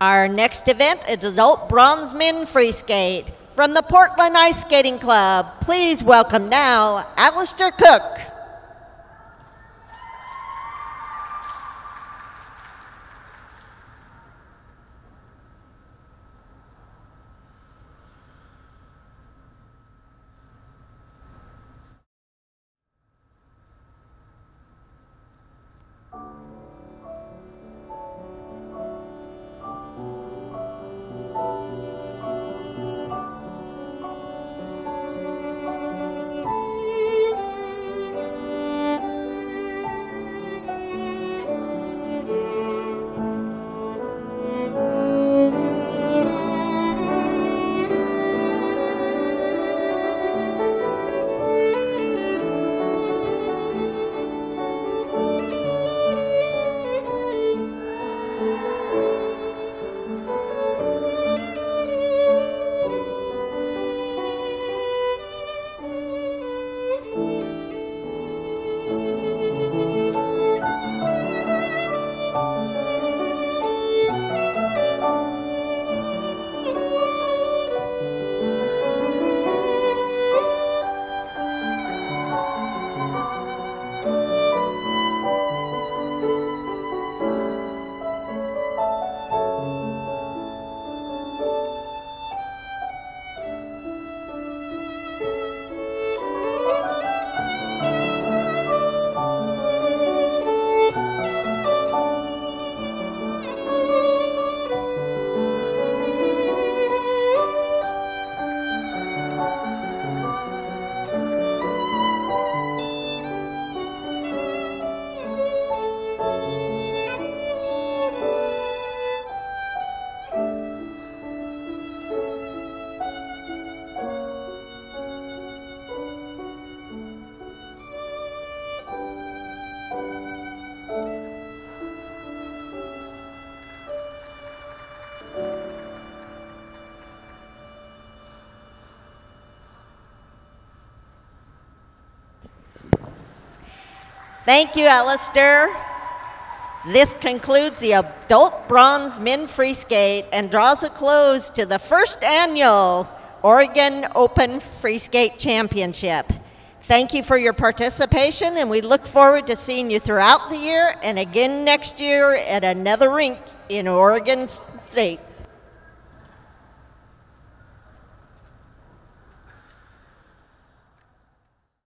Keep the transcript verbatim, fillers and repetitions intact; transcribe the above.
Our next event is Adult Bronzemen Freeskate. From the Portland Ice Skating Club, please welcome now Alistair Kok. Thank you, Alistair. This concludes the Adult Bronzemen Freeskate and draws a close to the first annual Oregon Open Freeskate Championship. Thank you for your participation, and we look forward to seeing you throughout the year and again next year at another rink in Oregon State.